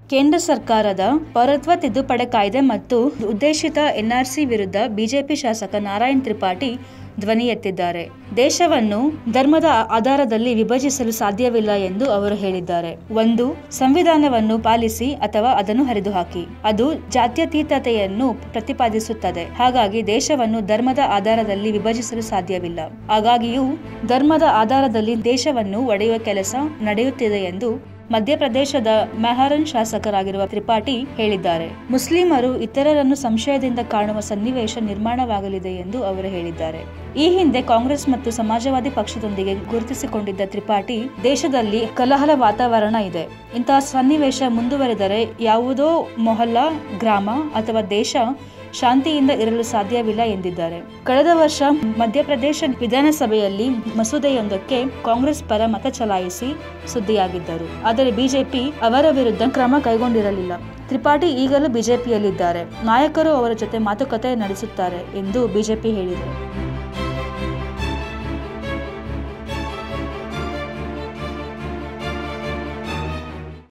ಕೇಂದ್ರ ಸರ್ಕಾರದ ಪೌರತ್ವ ತಿದ್ದುಪಡಿ ಕಾಯ್ದೆ ಮತ್ತು ಉದ್ದೇಶಿತ ಎನ್ಆರ್ಸಿ ವಿರುದ್ಧ ಬಿಜೆಪಿ ಶಾಸಕ ನಾರಾಯಣ್ ತ್ರಿಪಾಠಿ ಧ್ವನಿ ಎತ್ತಿದ್ದಾರೆ. ದೇಶವನ್ನು ಧರ್ಮದ ಆಧಾರದಲ್ಲಿ ವಿಭಜಿಸಲು ಸಾಧ್ಯವಿಲ್ಲ ಎಂದು ಅವರು ಹೇಳಿದ್ದಾರೆ. ಒಂದು, ಸಂವಿಧಾನವನ್ನು ಪಾಲಿಸಿ ಅಥವಾ ಅದನ್ನು ಹರಿದುಹಾಕಿ. ಅದು ಜಾತ್ಯತೀತತೆಯನ್ನು ಪ್ರತಿಪಾದಿಸುತ್ತದೆ. ಹಾಗಾಗಿ ದೇಶವನ್ನು ಧರ್ಮದ ಆಧಾರದಲ್ಲಿ ವಿಭಜಿಸಲು ಸಾಧ್ಯವಿಲ್ಲ. ಹಾಗಾಗಿಯೂ ಧರ್ಮದ ಆಧಾರದಲ್ಲಿ ದೇಶವನ್ನು ಒಡೆಯುವ ಕೆಲಸ ನಡೆಯುತ್ತಿದೆ ಎಂದು ಮಧ್ಯಪ್ರದೇಶದ ಮೆಹರನ್ ಶಾಸಕರಾಗಿರುವ ತ್ರಿಪಾಠಿ ಹೇಳಿದ್ದಾರೆ. ಮುಸ್ಲಿಮರು ಇತರರನ್ನು ಸಂಶಯದಿಂದ ಕಾಣುವ ಸನ್ನಿವೇಶ ನಿರ್ಮಾಣವಾಗಲಿದೆ ಎಂದು ಅವರು ಹೇಳಿದ್ದಾರೆ. ಈ ಹಿಂದೆ ಕಾಂಗ್ರೆಸ್ ಮತ್ತು ಸಮಾಜವಾದಿ ಪಕ್ಷದೊಂದಿಗೆ ಗುರುತಿಸಿಕೊಂಡಿದ್ದ ತ್ರಿಪಾಠಿ, ದೇಶದಲ್ಲಿ ಕಲಹದ ವಾತಾವರಣ ಇದೆ. ಇಂತಹ ಸನ್ನಿವೇಶ ಮುಂದುವರೆದರೆ ಯಾವುದೋ ಮೊಹಲ್ಲಾ, ಗ್ರಾಮ ಅಥವಾ ದೇಶ ಶಾಂತಿಯಿಂದ ಇರಲು ಸಾಧ್ಯವಿಲ್ಲ ಎಂದಿದ್ದಾರೆ. ಕಳೆದ ವರ್ಷ ಮಧ್ಯಪ್ರದೇಶ ವಿಧಾನಸಭೆಯಲ್ಲಿ ಮಸೂದೆಯೊಂದಕ್ಕೆ ಕಾಂಗ್ರೆಸ್ ಪರ ಮತ ಚಲಾಯಿಸಿ ಸುದ್ದಿಯಾಗಿದ್ದರು. ಆದರೆ ಬಿಜೆಪಿ ಅವರ ವಿರುದ್ಧ ಕ್ರಮ ಕೈಗೊಂಡಿರಲಿಲ್ಲ. ತ್ರಿಪಾಠಿ ಈಗಲೂ ಬಿಜೆಪಿಯಲ್ಲಿದ್ದಾರೆ. ನಾಯಕರು ಅವರ ಜೊತೆ ಮಾತುಕತೆ ನಡೆಸುತ್ತಾರೆ ಎಂದು ಬಿಜೆಪಿ ಹೇಳಿದೆ.